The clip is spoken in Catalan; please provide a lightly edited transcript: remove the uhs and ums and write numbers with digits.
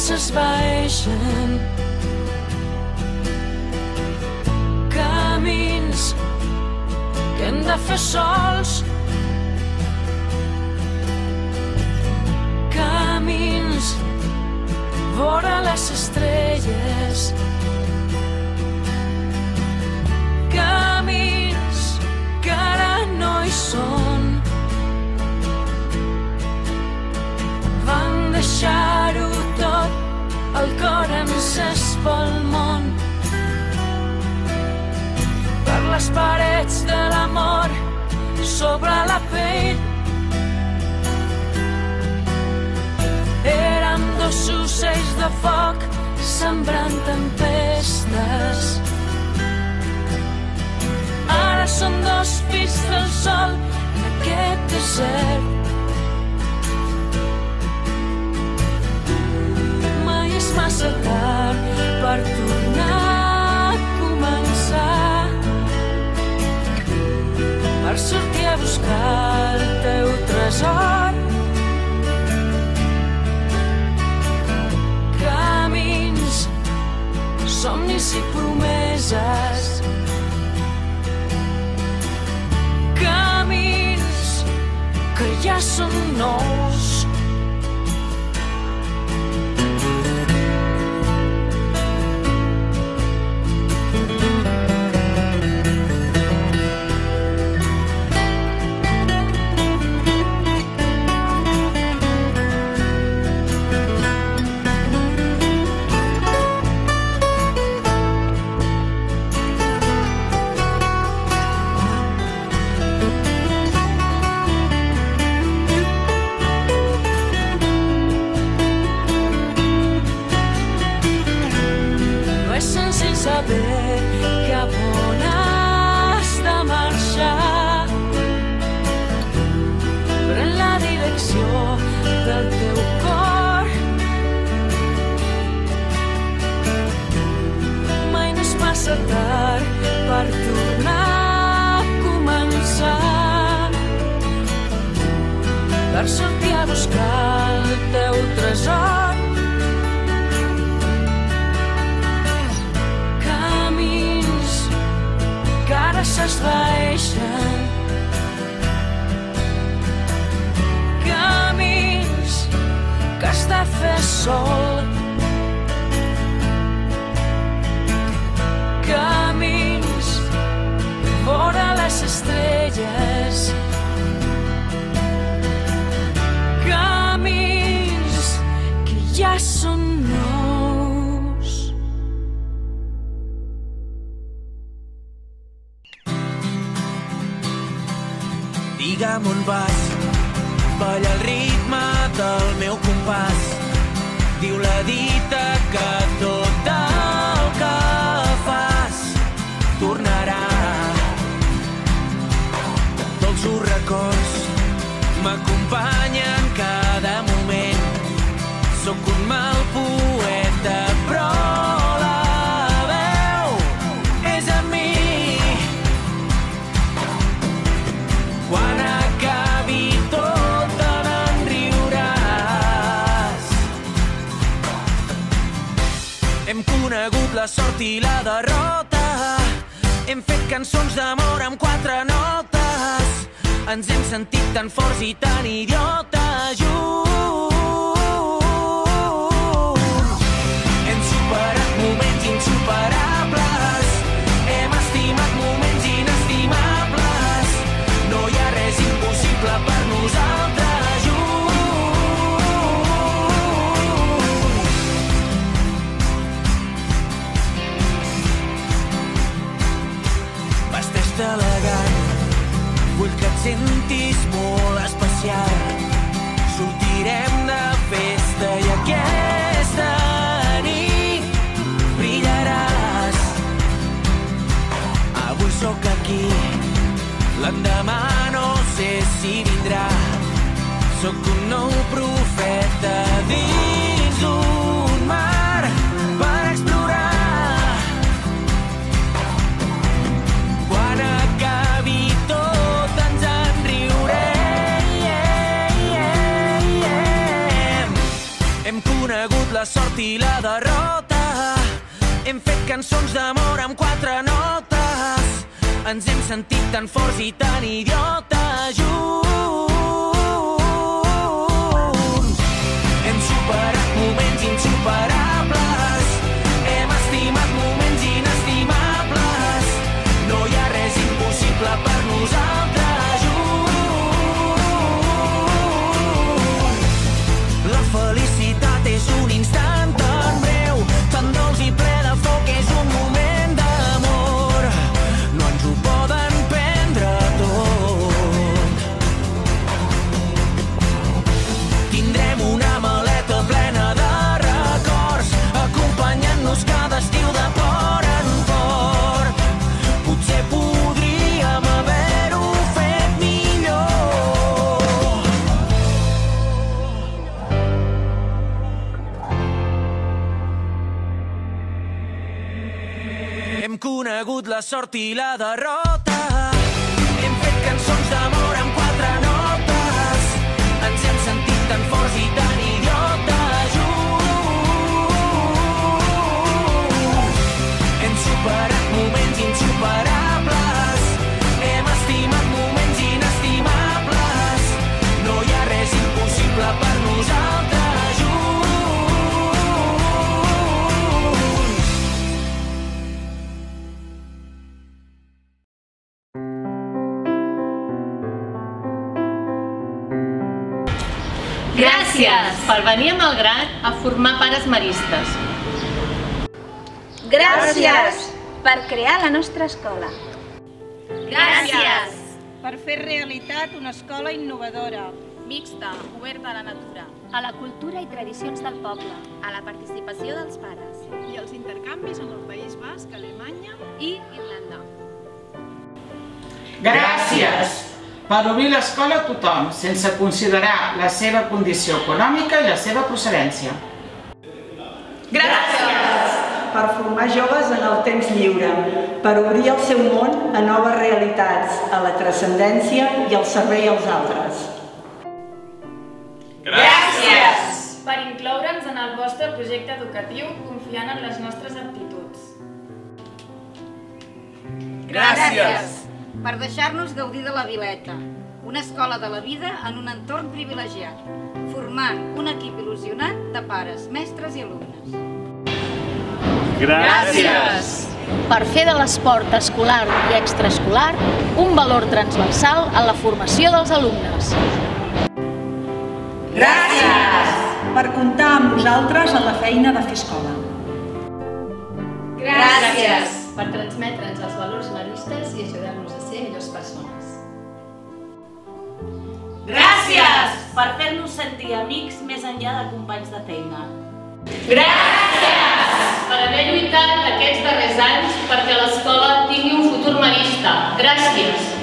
s'esvaeixen, camins que hem de fer sols, camins vora les estrelles, camins que ara no hi són. Van deixar-ho tot, el cor encès pel món. Per les parets de l'amor, sobre la pell. Érem dos ocells de foc, sembrant tempestes. Ara som dos fills del sol en aquest desert. Mai és massa tard per tornar a començar, per sortir a buscar el teu tresor. Camins, somnis i promeses, camins que ja són nous. Saber cap on has de marxar, pren la direcció del teu cor. Mai no és massa tard per tornar a començar, per sortir a buscar el teu tresor. Que ara s'esvaeixen, camins que has de fer sol, camins vora les estrelles, camins que ja són nous. Digue'm on vas, balla el ritme del meu compàs. Diu la dita que tot el que fas tornarà. Dolços records m'acompanyen cada moment. Sóc un mal poeta, però la veu és amb mi. Quan acabi tot te n'en riuràs. Hem conegut la sort i la derrota, hem fet cançons d'amor amb 4 notes, ens hem sentit tan forts i tan idiotes junts. Hem superat moments insuperables, hem estimat moments inestimables. No hi ha res impossible per nosaltres junts. Vesteix-te elegant, vull que et sentis molt especial. Sortirem de festa i aquesta nit brillaràs. Avui sóc aquí, l'endemà no sé si vindrà. Sóc un nou profeta dins un mar per explorar. Quan acabi tot ens en riurem. Hem conegut la sort sort i la derrota. Hem fet cançons d'amor amb 4 notes. Ens hem sentit tan forts i tan idiotes junts. Hem superat moments insuperables. Hem estimat moments inestimables. No hi ha res impossible per nosaltres junts. La felicitat és un instant tan breu, tan dolç i ple de foc, és un moment d'amor. No ens ho poden prendre tot. Tindrem una maleta plena de records, acompanyant-nos cada estiu de port en port. Potser podríem haver-ho fet millor. Hem conegut la sort i la derrota. Hem fet cançons d'amor amb 4 notes. Ens hem sentit tan forts i tan idiotes junts. Hem superat moments insuperables. Hem estimat moments inestimables. No hi ha res impossible per nosaltres junts. Gràcies per venir a Malgrat a formar pares maristes. Gràcies per crear la nostra escola. Gràcies per fer realitat una escola innovadora, mixta, oberta a la natura, A la cultura i tradicions del poble. a la participació dels pares i els intercanvis amb el País Basc, Alemanya i Irlanda. Gràcies per obrir l'escola a tothom, sense considerar la seva condició econòmica i la seva procedència. Gràcies per formar joves en el temps lliure, per obrir el seu món a noves realitats, a la transcendència i al servei als altres. Gràcies per incloure'ns en el vostre projecte educatiu confiant en les nostres aptituds. Gràcies Per deixar-nos gaudir de la Vileta, una escola de la vida en un entorn privilegiat, formant un equip il·lusionat de pares, mestres i alumnes. Gràcies Per fer de l'esport escolar i extraescolar un valor transversal en la formació dels alumnes. Gràcies Per comptar amb nosaltres en la feina de fer escola. Gràcies Per transmetre'ns els valors maristes i ajudar-nos a ser millors persones. Gràcies per fer-nos sentir amics més enllà de companys de feina. Gràcies per haver lluitat aquests darrers anys perquè l'escola tingui un futur marista. Gràcies.